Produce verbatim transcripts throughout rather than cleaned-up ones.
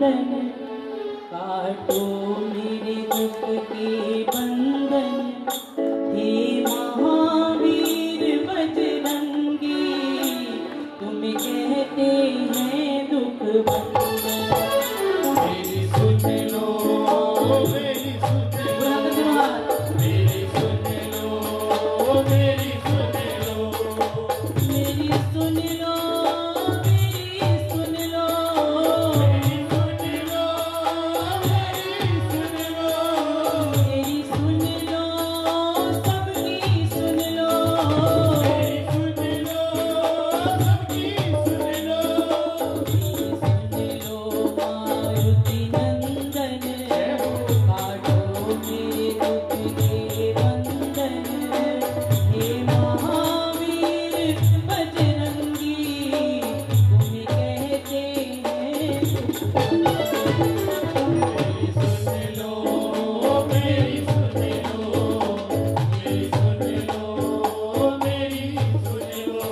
बंधन, काटो मेरे दुख के बंधन, हे महावीर बजरंगी, तुम कहते हैं दुख बंधन। मेरी सुन लो, मेरी सुन लो, मेरी सुन लो, मेरी सुन लो, मेरी सुन लो, मेरी सुन लो, मेरी सुन लो, मेरी सुन लो, सबकी सुन लो, मेरी सुन लो, सबकी सुन लो, मेरी सुन लो, मारुति नंदन, काटो मेरे दुख के बंधन, हे महावीर बजरंगी, तुम कहते हैं दुख बंधन। मेरी सुन लो, मेरी सुन लो, मेरी सुन लो, मेरी सुन लो।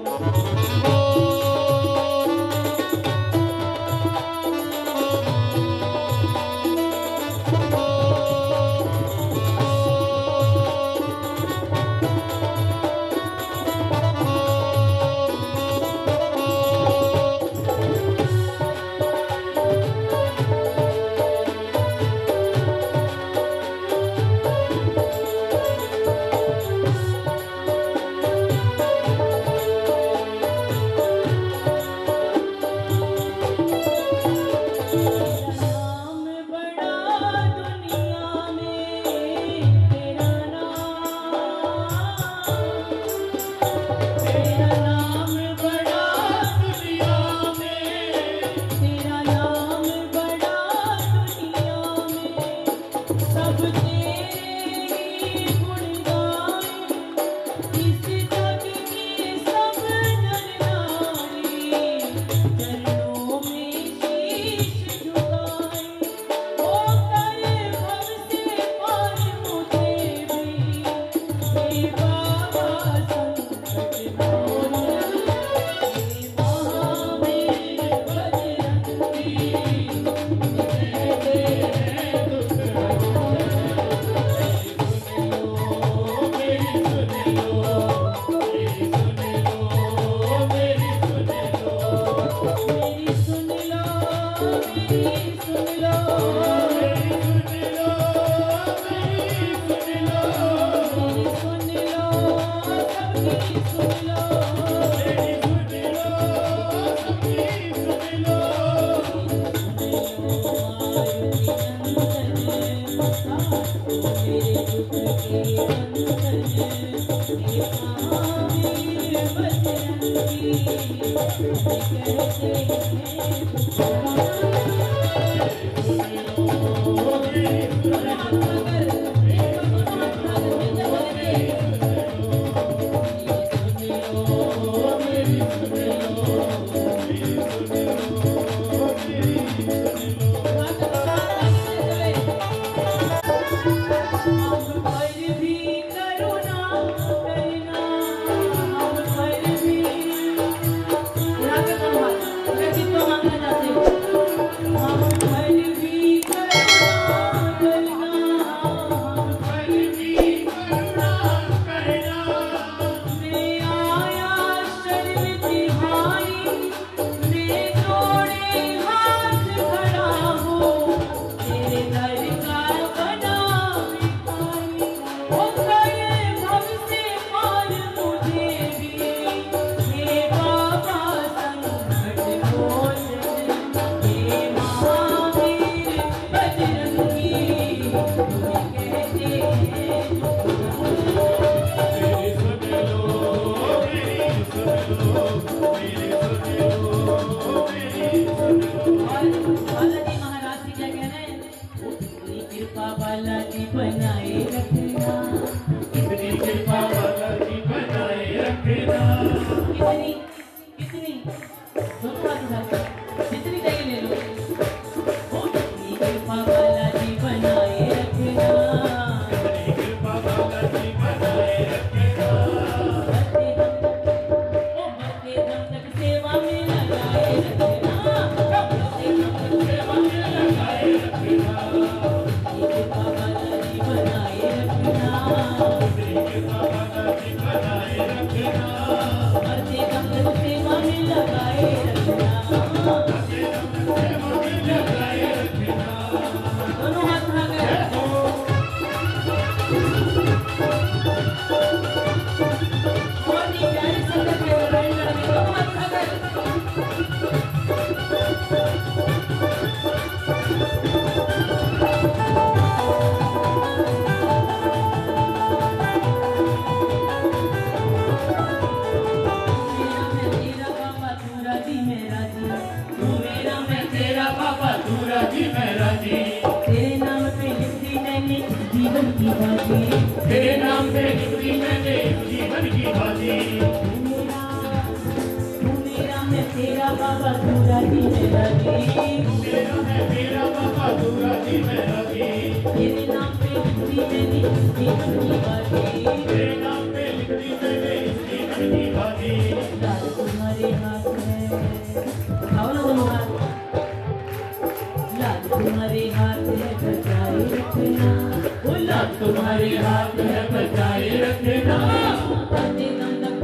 नाम बड़ा दुनिया में, तेरा नाम, तेरा नाम बड़ा दुनिया में, तेरा नाम बड़ा दुनिया में, सब तेरे ही गुण गाएं, इस जग के सब नर नारी, चरणों में शीश झुकाएं, होकर भव से पार मुझे भी, हे बाबा संकट मोचन, हे महावीर बजरंगी, तुम कहते हैं दुख बंधन। मेरी सुन लो, मेरी सुन लो, मेरी सुन लो, मेरी सुन लो, मेरी सुन लो, मेरी सुन लो, मेरी सुन लो, मेरी सुन लो, सबकी सुन लो, मेरी सुन लो, सबकी सुन लो, मेरे दुख के बंधन, हे महावीर बजरंगी, तुम कहते हैं दुख हम पर भी राजी मैं राजी मेरा है मेरा बाबा तू राजी मैं राजी तेरे नाम पे लिखती मैंने जीवन की बाजी तेरे नाम पे लिखती मैंने इस जीवन की बाजी लाल तुम्हारे हाथ में खाओ ना दोनों हाथ लाल तुम्हारे हाथ है बचाए रखना वो लाल तुम्हारे हाथ है बचाए रखना बढ़ते दम तक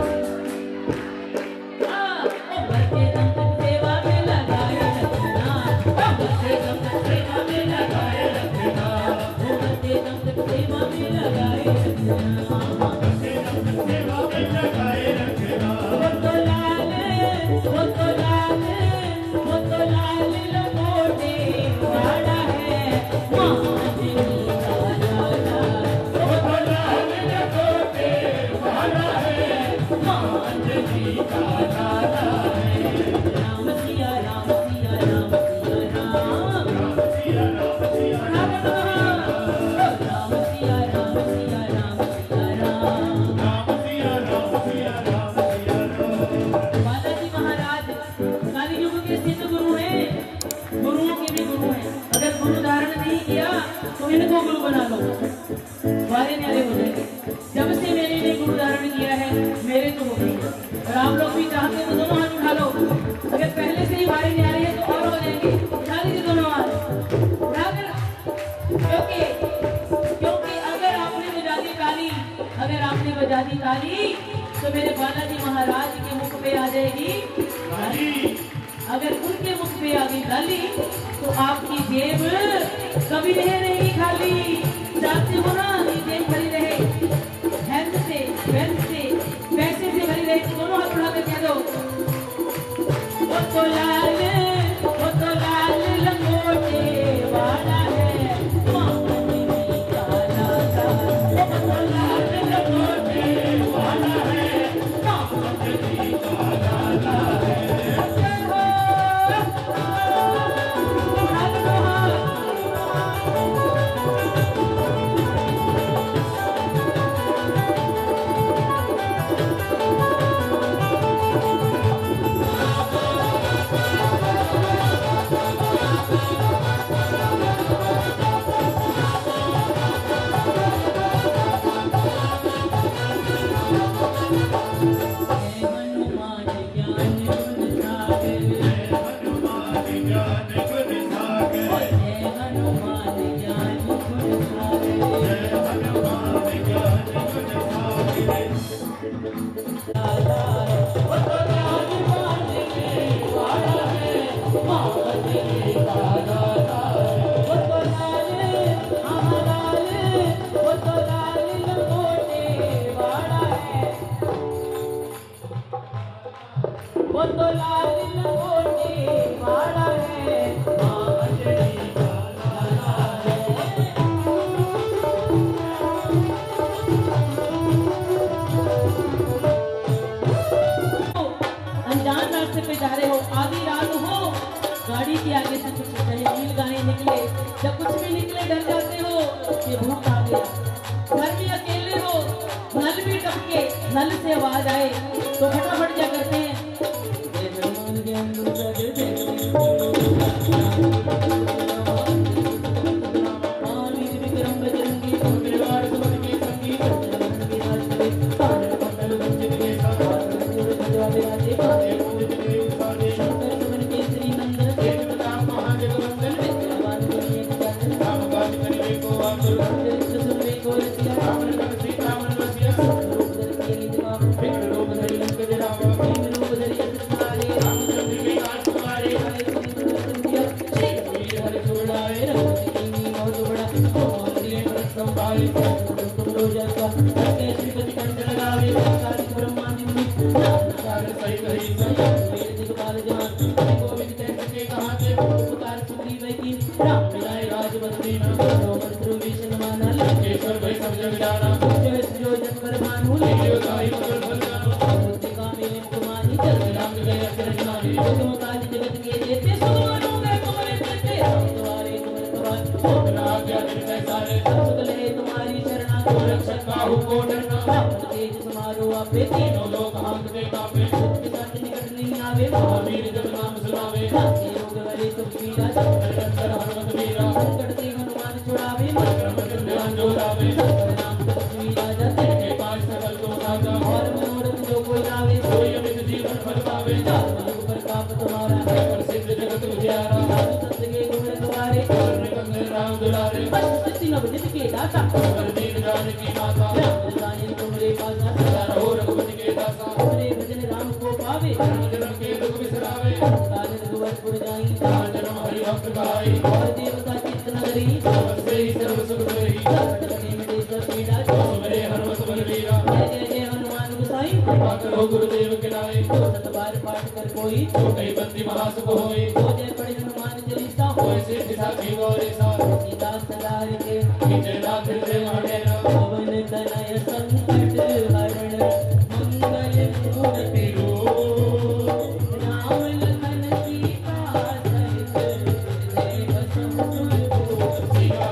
हाँ ओ बढ़ते दम तक सेवा में लगाए रखना बढ़ते दम तक सेवा में लगाए रखना वो बढ़ते दम तक सेवा में लगाए रखना बढ़ते दम तक सेवा में लगाए रखना वो तो लाल वो तो लाल वो तो लाल लंगोटे वाला है महाजनी का लाला वो तो लाल लंगोटे वाला है महाजनी का लाला है राम सिया राम सिया राम सिया राम राम सिया राम सिया राम राम सिया राम सिया राम सिया राम राम सिया राम सिया राम सिया राम बालाजी महाराज काली युग के सिद्ध गुरु हैं गुरुओं के भी गुरु हैं अगर गुरु धारण नहीं किया तो इनको गुरु बना लो वारे न्यारे हो जाएंगे जब से मैंने भी गुरु धारण किया है मेरे तो हो गई और आप लोग भी चाहते तो दोनों हाथ उठा लो अगर पहले से ही वारे न्यारे है तो और हो जाएंगे उठा लीजिए दोनों हाथ उठा कर क्योंकि क्योंकि अगर आपने बजा दी ताली अगर आपने बजा दी ताली तो मेरे बालाजी महाराज के मुख पे आ जाएगी राजी अगर उनके मुख पे आ गई ताली तो आपकी जेब कभी नहीं रहेगी खाली चाहते हो ना कि जेब भरी रहे हेल्थ से वेल्थ से पैसे से भरी रहे तो दोनों हाथ उठा कर कह दो वो तो लाल वो तो लाल लंगोटे वाला है महाजनी का लाला वो तो लाल लंगोटे वाला है महाजनी का लाला है हनुमान ज्ञान गुण सागर हनुमान ज्ञान गुण सागर जय हनुमान ज्ञान गुण सागर जय हनुमान ज्ञान गुण सागर लाला वो तो लाल मांगने वाला है महाजनी का लाला वो तो लाल हाँ लाल वो तो लाल लंगोटे वाला है वो तो लाल लंगोटे वाला है महाजनी का लाला है अनजान रास्ते पे जा रहे हो आधी रात हो गाड़ी के आगे से कुछ चाहे नील गाने निकले जब कुछ भी निकले डर जाते हो कि भूत आ गया घर में अकेले हो नल भी टपके नल से आवाज आए तो फटाफट क्या करते हैं जय भगवान के अंदर जाके देखते हैं। वीर विक्रम बजरंगी परिवार समझ के संगी चंद्रमन के रास्ते पागल पागल बंजर के साथ राधे राधे राधे शंकर सुमन के श्री नंदन राम महाजगवंदन विद्यावान करिए जातन राम बात करिए को आतुर चरित्र सुनने को रसिया राम रतन सीता मन बसिया रूप धर के जवाब विष्णु रूप धरि लंक जरावा तीन रूप धरि अस तुम्हारे रामचंद्र के काज तुम्हारे हरे सुंदर संध्या श्री वीर हरि जोड़ाए रघुपति कीनी बहुत बड़ा प्रिय व्रत संभाले तुम लो जैसा करके श्रीपति कंठ लगावे कार्तिक ब्रह्मांड मुनि सार सहित हरि वीर दिगपाल जहान गोविंद कहते के कहा ते पुकार सुग्रीव की राम मिलाए राजबंदी न रोमन ध्रुवीशन माना केशव भाई सब जग जाना जय जो जनवर भानु देव गाई मगर फल जानो मूर्तिका में तुम्हारी चल राम गए अक्षर ज्ञानी तुम काज जगत के देते सुनो मैं तुम्हारे देते तुम्हारे तुम तुम्हारे अपना आज्ञा निर्णय सारे सुगले तुम्हारी शरणा को रक्षक काहू को डरना तेज समारो आपे तीनों तीनों लोग हाथ में कापे सत्य सत्य निकट नहीं आवे महावीर जब नाम सुनावे राजा हनुमत वीरा संकट से हनुमान छुड़ावे ध्यान जोड़ावे नाम लक्ष्मी राजा तेरे पास सकल को साजा और मनोरथ जो कोई लावे सोई अमित जीवन फल पावे युग प्रताप तुम्हारा है प्रसिद्ध जगत उजियारा संत के गुण तुम्हारे राम दुलारे सृष्टि नवनित के दाता दीन जानकी माता राम जाने तुम्हारे पासा सदा रहो रघुपति के दासा तुम्हारे भजन राम को पावे जन्म के दुख बिसरावे काल रघुवर जाई जन्म हरि भक्त गाई और देवता चित्त नगरी नमस्ते सर्व सुख करी संकट कटे मिटे सब पीड़ा मेरे हनुमत बलवीरा जय जय जय हनुमान गोसाई कृपा करो गुरुदेव के नाई सत बार पाठ कर कोई तो कई बंदी महासुख होई तो जय पढ़े हनुमान चालीसा होय से दिशा की गौरी सा सीता सदा के विजय नाथ हृदय हरेरा पवन तनय संकट हरण मंगल मूर्ति रूप राम लखन सीता सहित देव संतुर सिया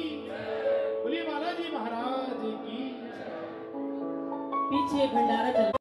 पीछे भंडारा चल